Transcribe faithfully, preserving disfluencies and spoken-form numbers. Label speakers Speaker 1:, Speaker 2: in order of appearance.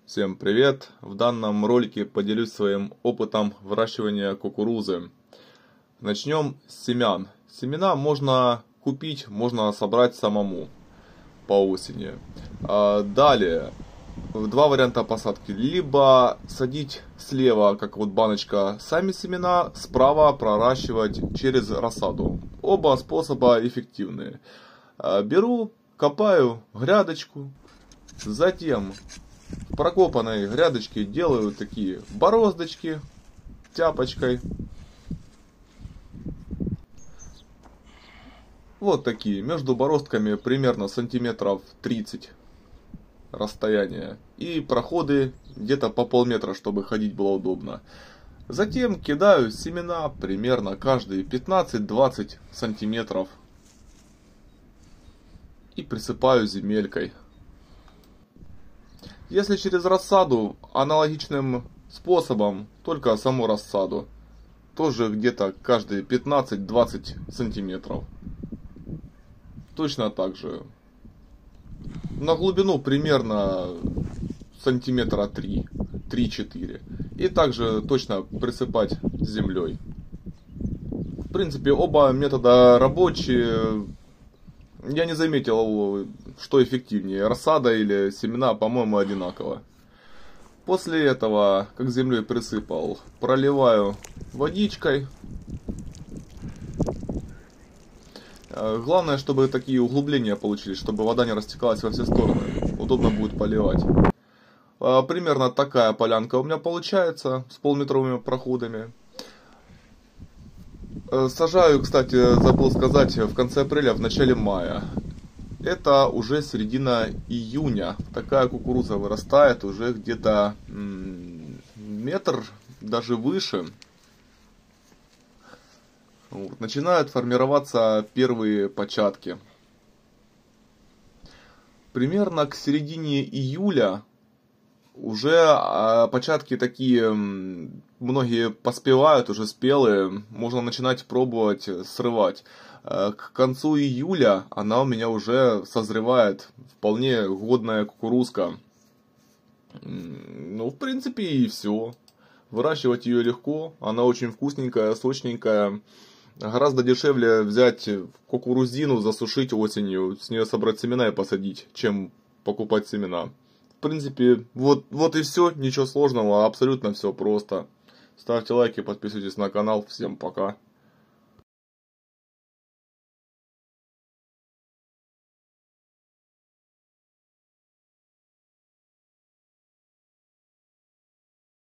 Speaker 1: Всем привет! В данном ролике поделюсь своим опытом выращивания кукурузы. Начнем с семян. Семена можно купить, можно собрать самому по осени. Далее, два варианта посадки. Либо садить слева, как вот баночка, сами семена, справа проращивать через рассаду. Оба способа эффективные. Беру, копаю грядочку, затем в прокопанной грядочке делаю такие бороздочки тяпочкой. Вот такие, между бороздками примерно сантиметров тридцать расстояние. И проходы где-то по полметра, чтобы ходить было удобно. Затем кидаю семена примерно каждые пятнадцать-двадцать сантиметров. И присыпаю земелькой. Если через рассаду, аналогичным способом, только саму рассаду, тоже где-то каждые пятнадцать-двадцать сантиметров. Точно так же. На глубину примерно сантиметра три-четыре. И также точно присыпать землей. В принципе, оба метода рабочие. Я не заметил, что эффективнее, рассада или семена, по-моему, одинаково. После этого, как землей присыпал, проливаю водичкой. Главное, чтобы такие углубления получились, чтобы вода не растекалась во все стороны. Удобно будет поливать. Примерно такая полянка у меня получается, с полметровыми проходами. Сажаю, кстати, забыл сказать, в конце апреля, в начале мая. Это уже середина июня. Такая кукуруза вырастает уже где-то метр, даже выше. Вот. Начинают формироваться первые початки. Примерно к середине июля уже початки такие, многие поспевают, уже спелые, можно начинать пробовать срывать. К концу июля она у меня уже созревает, вполне годная кукурузка. Ну, в принципе, и все. Выращивать ее легко, она очень вкусненькая, сочненькая. Гораздо дешевле взять кукурузину, засушить осенью, с нее собрать семена и посадить, чем покупать семена. В принципе, вот, вот и все, ничего сложного, абсолютно все просто. Ставьте лайки, подписывайтесь на канал, всем пока.